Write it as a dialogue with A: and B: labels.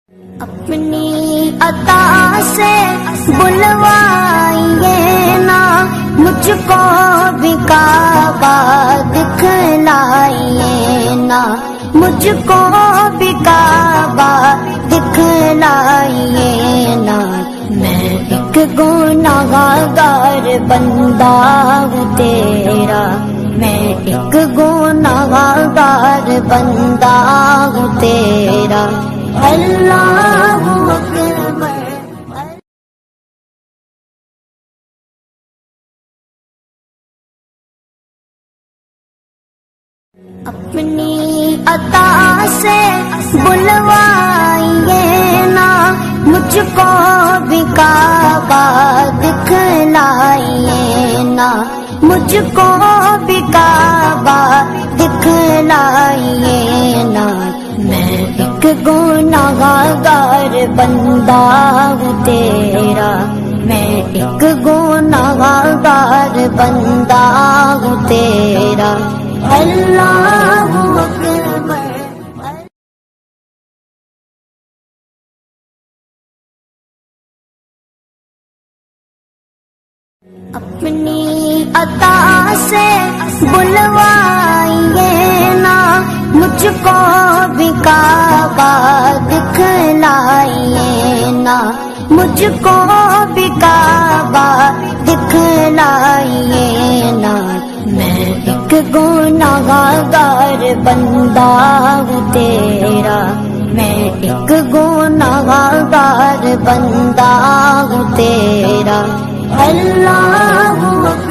A: اپنی عطا سے بلوائیے نا مجھ کو بھی کعبہ دکھلائیے نا، مجھ کو بھی کعبہ دکھلائیے نا، میں ایک گنہگار بندہ ہوں تیرا، میں ایک گنہگار بندہ ہوں تیرا، اللہ اکبر۔ اپنی عطا سے بلوائیے نا مجھ کو بھی کعبہ دکھلائیے نا، مجھ کو بھی کعبہ دکھلائیے نا، میں ایک گنہگار بندہ ہوں تیرا، میں ایک گنہگار بندہ ہوں تیرا، اللہ اکبر۔ اپنی عطا سے بلوائیے نا مجھ کو بھی کعبہ دکھلائیے نا، مجھ کو بھی کعبہ دکھلائیے نا، میں ایک گنہگار بندہ ہوں تیرا، میں ایک گنہگار بندہ ہوں تیرا، اللہ